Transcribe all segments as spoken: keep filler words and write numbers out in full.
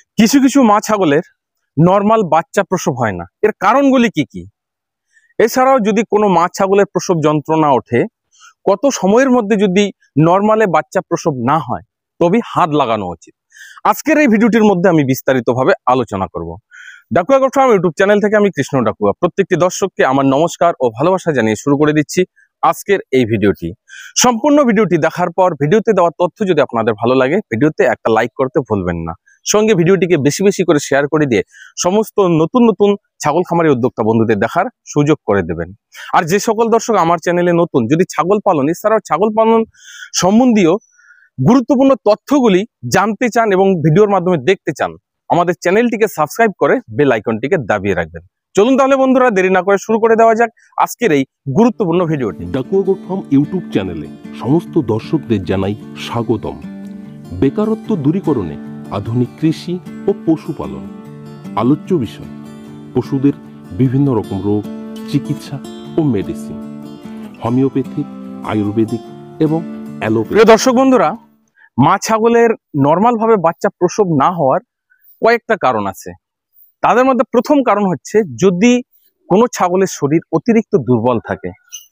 কিছু কিছু মা ছাগলের নর্মাল বাচ্চা প্রসব হয় না, এর কারণগুলি কি কি? এছাড়াও যদি কোনো মা ছাগলের প্রসব যন্ত্রণা ওঠে, কত সময়ের মধ্যে যদি নর্মালে বাচ্চা প্রসব না হয় তবে হাত লাগানো উচিত। আজকের এই ভিডিওটির মধ্যে আমি বিস্তারিতভাবে আলোচনা করব। Dakua goat farm YouTube channel থেকে আমি কৃষ্ণ ডাকুয়া প্রত্যেকটি দর্শককে আমার নমস্কার ও ভালোবাসা জানিয়ে শুরু করে দিচ্ছি আজকের এই ভিডিওটি। সম্পূর্ণ ভিডিওটি দেখার পর ভিডিওতে দেওয়া তথ্য যদি আপনাদের ভালো লাগে, ভিডিওতে একটা লাইক করতে ভুলবেন না। সঙ্গে ভিডিওটিকে বেশি বেশি করে শেয়ার করে দিয়ে সমস্ত নতুন নতুন ছাগল খামারি উদ্যোক্তা বন্ধুদের দেখার সুযোগ করে দেবেন। আর যে সকল দর্শক আমার চ্যানেলে নতুন, যদি ছাগল পালন এছাড়াও ছাগল পালন সম্বন্ধীয় গুরুত্বপূর্ণ তথ্যগুলি জানতে চান এবং ভিডিওর মাধ্যমে দেখতে চান, আমাদের চ্যানেলটিকে সাবস্ক্রাইব করে বেল আইকনটিকে দাবিয়ে রাখবেন। চলুন তাহলে বন্ধুরা দেরি না করে শুরু করে দেওয়া যাক আজকের এই গুরুত্বপূর্ণ ভিডিওটি। ডাকুয়া গোট ফার্ম ইউটিউব চ্যানেলে সমস্ত দর্শকদের জানাই স্বাগতম। বেকারত্ব দূরীকরণে আধুনিক কৃষি ও পশুপালন আলোচ্য বিষয়, পশুদের বিভিন্ন রকম রোগ, চিকিৎসা ও মেডিসিন, হোমিওপ্যাথিক, আয়ুর্বেদিক এবং অ্যালোপ্যাথি। প্রিয় দর্শক বন্ধুরা, মা ছাগলের নর্মাল ভাবে বাচ্চা প্রসব না হওয়ার কয়েকটা কারণ আছে। তাদের মধ্যে প্রথম কারণ হচ্ছে যদি কোনো ছাগলের শরীর অতিরিক্ত দুর্বল থাকে।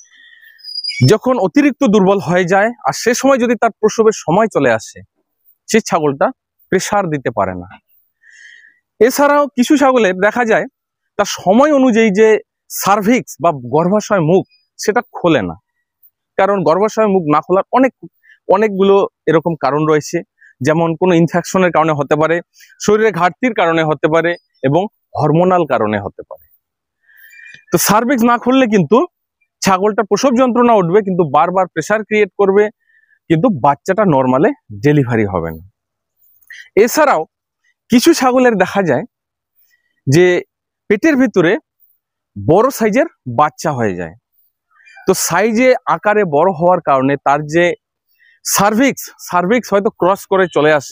যখন অতিরিক্ত দুর্বল হয়ে যায় আর সে সময় যদি তার প্রসবের সময় চলে আসে, সেই ছাগলটা প্রেসার দিতে পারে না। এছাড়াও কিছু ছাগলের দেখা যায় তার সময় অনুযায়ী যে সার্ভিক্স বা গর্ভাশয় মুখ সেটা খোলে না। কারণ গর্ভাশয় মুখ না খোলার অনেক অনেকগুলো এরকম কারণ রয়েছে, যেমন কোনো ইনফেকশনের কারণে হতে পারে, শরীরে ঘাটতির কারণে হতে পারে এবং হরমোনাল কারণে হতে পারে। তো সার্ভিক্স না খুললে কিন্তু ছাগলটা প্রসব যন্ত্রণা উঠবে, কিন্তু বারবার প্রেসার ক্রিয়েট করবে, কিন্তু বাচ্চাটা নর্মালে ডেলিভারি হবে না। এছাড়াও কিছু ছাগলের দেখা যায় যে পেটের ভিতরে বড় সাইজের বাচ্চা হয়ে যায়। তো সাইজে আকারে বড় হওয়ার কারণে তার যে সার্ভিক্স সার্ভিক্স হয়তো ক্রস করে চলে আসে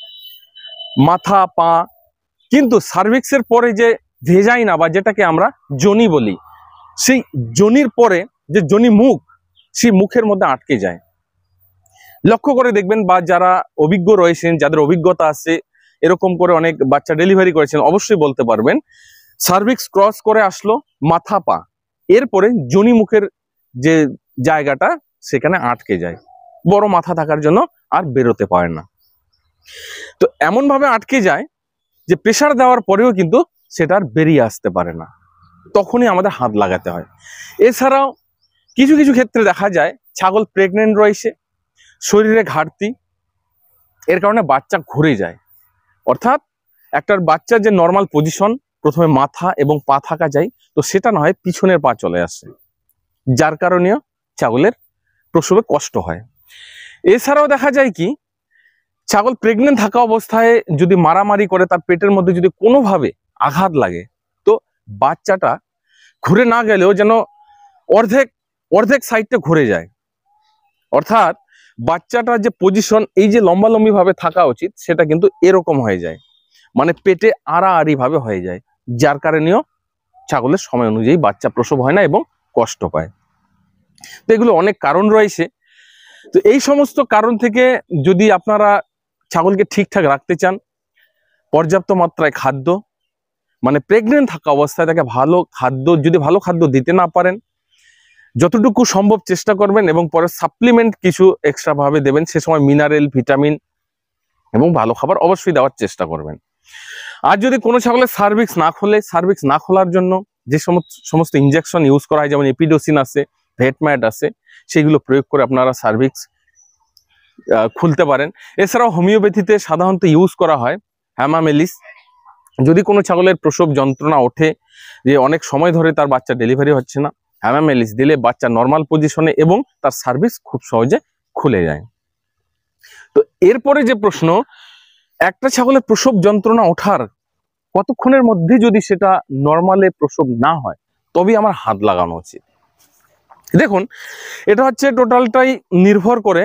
মাথা পা, কিন্তু সার্ভিক্সের পরে যে ভেজাইনা বা যেটাকে আমরা যোনি বলি, সেই যোনির পরে যে যোনি মুখ, সেই মুখের মধ্যে আটকে যায়। লক্ষ্য করে দেখবেন, বা যারা অভিজ্ঞ রয়েছেন, যাদের অভিজ্ঞতা আছে, এরকম করে অনেক বাচ্চা ডেলিভারি করেছেন, অবশ্যই বলতে পারবেন সার্ভিক্স ক্রস করে আসলো মাথা পা, এরপরে যোনি মুখের যে জায়গাটা সেখানে আটকে যায়, বড় মাথা থাকার জন্য আর বেরোতে পারে না। তো এমন ভাবে আটকে যায় যে প্রেসার দেওয়ার পরেও কিন্তু সেটা আর বেরিয়ে আসতে পারে না, তখনই আমাদের হাত লাগাতে হয়। এছাড়াও কিছু কিছু ক্ষেত্রে দেখা যায় ছাগল প্রেগনেন্ট রয়েছে, শরীরে ঘাটতি, এর কারণে বাচ্চা ঘুরে যায়। অর্থাৎ একটার বাচ্চার যে নর্মাল পজিশন, প্রথমে মাথা এবং পা থাকা যায়, তো সেটা না হয় পিছনের পা চলে আসে, যার কারণেও ছাগলের প্রসবে কষ্ট হয়। এছাড়াও দেখা যায় কি, ছাগল প্রেগনেন্ট থাকা অবস্থায় যদি মারামারি করে, তার পেটের মধ্যে যদি কোনোভাবে আঘাত লাগে, তো বাচ্চাটা ঘুরে না গেলেও যেন অর্ধেক অর্ধেক সাইডটা ঘুরে যায়। অর্থাৎ বাচ্চাটার যে পজিশন, এই যে লম্বালম্বি ভাবে থাকা উচিত, সেটা কিন্তু এরকম হয়ে যায়, মানে পেটে আড়াআড়ি ভাবে হয়ে যায়, যার কারণেও ছাগলের সময় অনুযায়ী বাচ্চা প্রসব হয় না এবং কষ্ট পায়। তো এগুলো অনেক কারণ রয়েছে। তো এই সমস্ত কারণ থেকে যদি আপনারা ছাগলকে ঠিকঠাক রাখতে চান, পর্যাপ্ত মাত্রায় খাদ্য, মানে প্রেগনেন্ট থাকা অবস্থায় তাকে ভালো খাদ্য, যদি ভালো খাদ্য দিতে না পারেন, যতটুকু সম্ভব চেষ্টা করবেন এবং পরে সাপ্লিমেন্ট কিছু এক্সট্রা ভাবে দেবেন। সে সময় মিনারেল, ভিটামিন এবং ভালো খাবার অবশ্যই দেওয়ার চেষ্টা করবেন। আর যদি কোনো ছাগলের সার্ভিক্স না খোলে, সার্ভিক্স না খোলার জন্য যে সমস্ত ইনজেকশন ইউজ করা হয়, যেমন এপিডোসিন আছে, ভেটম্যাট আছে, সেগুলো প্রয়োগ করে আপনারা সার্ভিক্স খুলতে পারেন। এছাড়াও হোমিওপ্যাথিতে সাধারণত ইউজ করা হয় হ্যামামেলিস। যদি কোনো ছাগলের প্রসব যন্ত্রণা ওঠে, যে অনেক সময় ধরে তার বাচ্চা ডেলিভারি হচ্ছে না, হ্যামামেলিস দিলে বাচ্চা নর্মাল পজিশনে এবং তার সার্ভিক্স খুব সহজে খুলে যায়। তো এরপরে যে প্রশ্ন, একটা ছাগলের প্রসব যন্ত্রণা ওঠার কতক্ষণের মধ্যে যদি সেটা নর্মালে প্রসব না হয় তবেই আমার হাত লাগানো উচিত। দেখুন, এটা হচ্ছে টোটালটাই নির্ভর করে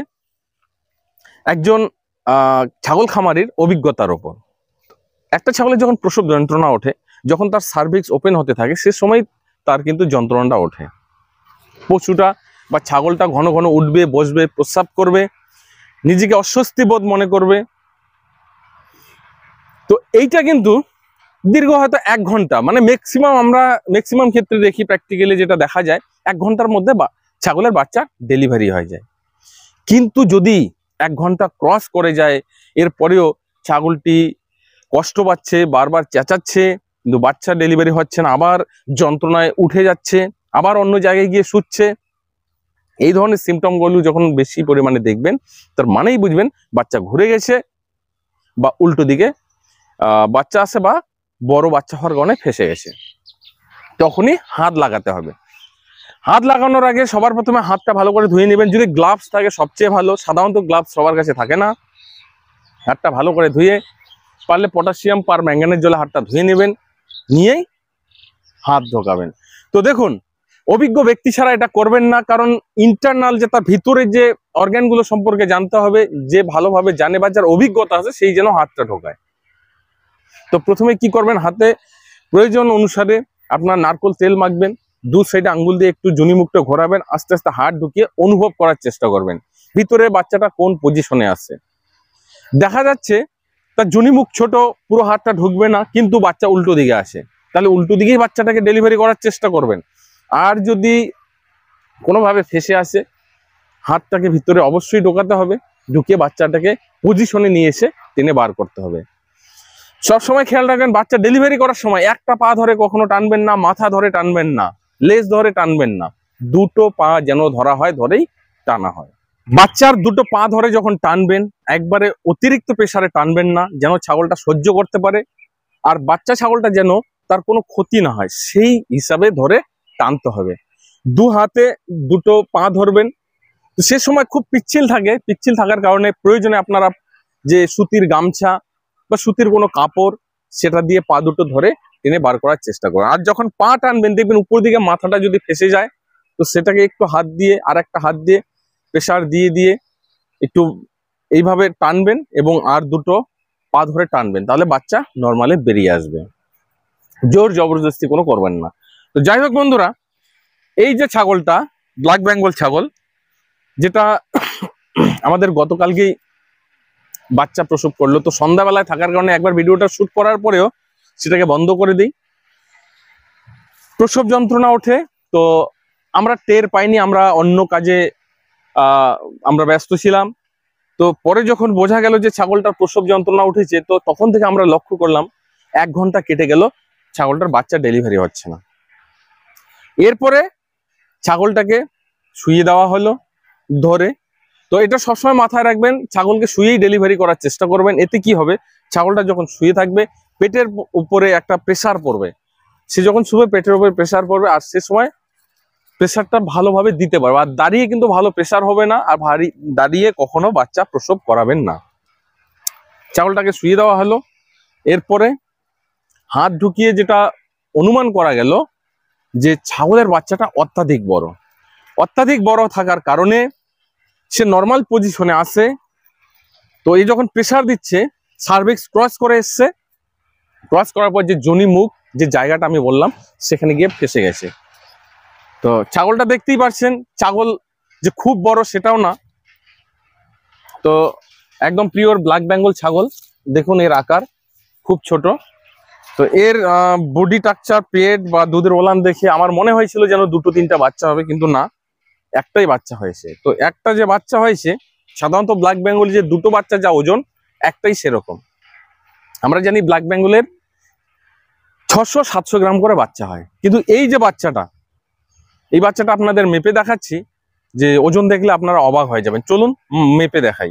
একজন আহ ছাগল খামারির অভিজ্ঞতার ওপর। একটা ছাগলের যখন প্রসব যন্ত্রণা ওঠে, যখন তার সার্ভিক্স ওপেন হতে থাকে, সে সময় তার কিন্তু যন্ত্রণাটা ওঠে। পশুটা বা ছাগলটা ঘন ঘন উঠবে, বসবে, প্রস্রাব করবে, নিজেকে অস্বস্তি বোধ মনে করবে। তো এইটা কিন্তু দীর্ঘ হয়তো এক ঘন্টা, মানে ম্যাক্সিমাম আমরা ম্যাক্সিমাম ক্ষেত্রে দেখি প্র্যাকটিক্যালি যেটা দেখা যায় এক ঘন্টার মধ্যে ছাগলের বাচ্চা ডেলিভারি হয়ে যায়। কিন্তু যদি এক ঘন্টা ক্রস করে যায়, এরপরেও ছাগলটি কষ্ট পাচ্ছে, বারবার চেঁচাচ্ছে, কিন্তু বাচ্চা ডেলিভারি হচ্ছে না, আবার যন্ত্রণায় উঠে যাচ্ছে, আবার অন্য জায়গায় গিয়ে শুচ্ছে, এই ধরনের সিমটমগুলো যখন বেশি পরিমাণে দেখবেন, তার মানেই বুঝবেন বাচ্চা ঘুরে গেছে বা উল্টো দিকে বাচ্চা আসে বা বড় বাচ্চা হওয়ার কারণে ফেসে গেছে। তখনই হাত লাগাতে হবে। হাত লাগানোর আগে সবার প্রথমে হাতটা ভালো করে ধুয়ে নেবেন। যদি গ্লাভস থাকে সবচেয়ে ভালো, সাধারণত গ্লাভস সবার কাছে থাকে না। হাতটা ভালো করে ধুয়ে, পারলে পটাশিয়াম পার ম্যাঙ্গানেজ জলে হাতটা ধুয়ে নেবেন, নিয়েই হাত ঢোকাবেন। তো দেখুন, অভিজ্ঞ ব্যক্তি ছাড়া এটা করবেন না, কারণ ইন্টারনাল যে তার ভিতরে যে অর্গানগুলো সম্পর্কে জানতে হবে, যে ভালোভাবে জানে বা যার অভিজ্ঞতা আছে সেই যেন হাতটা ঢোকায়। তো প্রথমে কি করবেন, হাতে প্রয়োজন অনুসারে আপনার নারকোল তেল মাখবেন, দু সাইডে আঙ্গুল দিয়ে একটু জুনিমুখটা ঘোরাবেন, আস্তে আস্তে হাত ঢুকিয়ে অনুভব করার চেষ্টা করবেন ভিতরে বাচ্চাটা কোন পজিশনে আছে। দেখা যাচ্ছে তার জুনিমুখ ছোট, পুরো হাতটা ঢুকবে না, কিন্তু বাচ্চা উল্টো দিকে আসে, তাহলে উল্টো দিকেই বাচ্চাটাকে ডেলিভারি করার চেষ্টা করবেন। আর যদি কোনোভাবে ফেসে আসে, হাতটাকে ভিতরে অবশ্যই ঢোকাতে হবে, ঢুকিয়ে বাচ্চাটাকে পজিশনে নিয়ে এসে টেনে বার করতে হবে। সবসময় খেয়াল রাখবেন, বাচ্চা ডেলিভারি করার সময় একটা পা ধরে কখনো টানবেন না, মাথা ধরে টানবেন না, লেজ ধরে টানবেন না, দুটো পা যেন ধরা হয়, ধরেই টানা হয়। বাচ্চার দুটো পা ধরে যখন টানবেন, একবারে অতিরিক্ত প্রেসারে টানবেন না, যেন ছাগলটা সহ্য করতে পারে, আর বাচ্চা ছাগলটা যেন তার কোনো ক্ষতি না হয়, সেই হিসাবে ধরে টানতে হবে। দু হাতে দুটো পা ধরবেন। সে সময় খুব পিচ্ছিল থাকে, পিচ্ছিল থাকার কারণে প্রয়োজনে আপনারা যে সুতির গামছা বা সুতির কোনো কাপড়, সেটা দিয়ে পা দুটো ধরে টেনে বার করার চেষ্টা করুন। আর যখন পা টানবেন, দেখবেন উপর দিকে মাথাটা যদি ফেসে যায়, তো সেটাকে একটু হাত দিয়ে আর একটা হাত দিয়ে প্রেসার দিয়ে দিয়ে একটু এইভাবে টানবেন এবং আর দুটো পা ধরে টানবেন, তাহলে বাচ্চা নর্মালি বেরিয়ে আসবে। জোর জবরদস্তি কোনো করবেন না। তো যাই হোক বন্ধুরা, এই যে ছাগলটা ব্ল্যাক বেঙ্গল ছাগল, যেটা আমাদের গতকালকেই বাচ্চা প্রসব করলো, তো সন্ধ্যাবেলায় থাকার কারণে একবার ভিডিওটা শুট করার পরেও সেটাকে বন্ধ করে দিই। প্রসব যন্ত্রণা ওঠে, তো আমরা টের পাইনি, আমরা অন্য কাজে আহ আমরা ব্যস্ত ছিলাম। তো পরে যখন বোঝা গেল যে ছাগলটার প্রসব যন্ত্রণা উঠেছে, তো তখন থেকে আমরা লক্ষ্য করলাম এক ঘন্টা কেটে গেল, ছাগলটার বাচ্চা ডেলিভারি হচ্ছে না। এরপরে ছাগলটাকে শুইয়ে দেওয়া হলো ধরে। তো এটা সবসময় মাথায় রাখবেন, ছাগলকে শুয়েই ডেলিভারি করার চেষ্টা করবেন। এতে কি হবে, ছাগলটা যখন শুয়ে থাকবে, পেটের উপরে একটা প্রেসার পড়বে, সে যখন শুয়ে পেটের উপরে প্রেসার পড়বে, আর সে সময় প্রেসারটা ভালোভাবে দিতে পারবে। আর দাঁড়িয়ে কিন্তু ভালো প্রেসার হবে না, আর ভারী দাঁড়িয়ে কখনো বাচ্চা প্রসব করাবেন না। ছাগলটাকে শুয়ে দেওয়া হলো, এরপরে হাত ঢুকিয়ে যেটা অনুমান করা গেল যে ছাগলের বাচ্চাটা অত্যাধিক বড়। অত্যাধিক বড় থাকার কারণে সে নর্মাল পজিশনে আসে। তো এই যখন প্রেসার দিচ্ছে, সার্ভিক্স ক্রস করে এসছে, ক্রস করার পর যে যোনি মুখ যে জায়গাটা আমি বললাম, সেখানে গিয়ে ফেসে গেছে। তো ছাগলটা দেখতেই পাচ্ছেন, ছাগল যে খুব বড় সেটাও না, তো একদম পিওর ব্ল্যাক বেঙ্গল ছাগল। দেখুন এর আকার খুব ছোট। তো এর বডি স্ট্রাকচার, পেট বা দুধের ওলান দেখে আমার মনে হয়েছিল যেন দুটো তিনটা বাচ্চা হবে, কিন্তু না, একটাই বাচ্চা হয়েছে। তো একটা যে বাচ্চা হয়েছে, সাধারণত ব্ল্যাক বেঙ্গল যে দুটো বাচ্চা যা ওজন, একটাই সেরকম। আমরা জানি ব্ল্যাক বেঙ্গলের ছশো সাতশো গ্রাম করে বাচ্চা হয়, কিন্তু এই যে বাচ্চাটা, এই বাচ্চাটা আপনাদের মেপে দেখাচ্ছি, যে ওজন দেখলে আপনারা অবাক হয়ে যাবেন। চলুন মেপে দেখাই।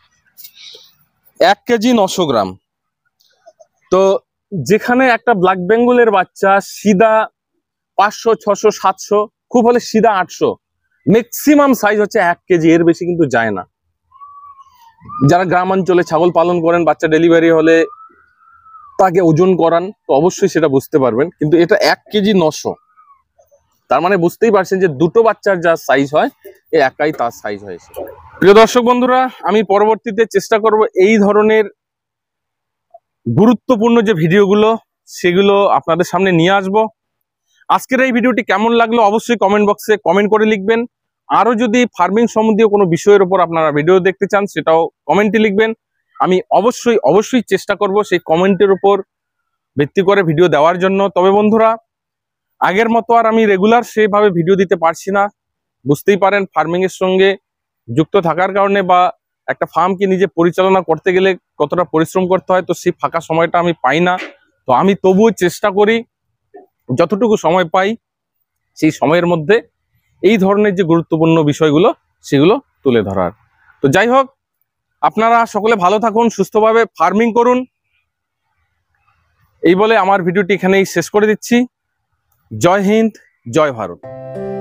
এক কেজি নশো গ্রাম। তো যেখানে একটা ব্ল্যাক বেঙ্গলের বাচ্চা সিধা পাঁচশো ছশো সাতশো, খুব হলে সিধা আটশো, ম্যাক্সিমাম সাইজ হচ্ছে এক কেজি, এর বেশি কিন্তু যায় না। যারা গ্রামাঞ্চলে ছাগল পালন করেন, বাচ্চা ডেলিভারি হলে তাকে ওজন করান, তো অবশ্যই সেটা বুঝতে পারবেন। কিন্তু এটা এক কেজি নশো, তার মানে বুঝতেই পারছেন যে দুটো বাচ্চার যা সাইজ হয়, এ একাই তার সাইজ হয়েছে। প্রিয় দর্শক বন্ধুরা, আমি পরবর্তীতে চেষ্টা করব এই ধরনের গুরুত্বপূর্ণ যে ভিডিওগুলো, সেগুলো আপনাদের সামনে নিয়ে আসব। আজকের এই ভিডিওটি কেমন লাগলো অবশ্যই কমেন্ট বক্সে কমেন্ট করে লিখবেন। আরো যদি ফার্মিং সম্বন্ধীয় কোনো বিষয়ের উপর আপনারা ভিডিও দেখতে চান, সেটাও কমেন্টে লিখবেন। আমি অবশ্যই অবশ্যই চেষ্টা করব সেই কমেন্টের উপর ভিত্তি করে ভিডিও দেওয়ার জন্য। তবে বন্ধুরা, আগের মতো আর আমি রেগুলার সেভাবে ভিডিও দিতে পারছি না। বুঝতেই পারেন ফার্মিং এর সঙ্গে যুক্ত থাকার কারণে বা একটা ফার্মকে নিজে পরিচালনা করতে গেলে কতটা পরিশ্রম করতে হয়, তো সেই ফাঁকা সময়টা আমি পাই না। তো আমি তবুও চেষ্টা করি যতটুকু সময় পাই সেই সময়ের মধ্যে এই ধরনের যে গুরুত্বপূর্ণ বিষয়গুলো সেগুলো তুলে ধরার। তো যাই হোক, আপনারা সকলে ভালো থাকুন, সুস্থভাবে ফার্মিং করুন, এই বলে আমার ভিডিওটি এখানেই শেষ করে দিচ্ছি। জয় হিন্দ, জয় ভারত।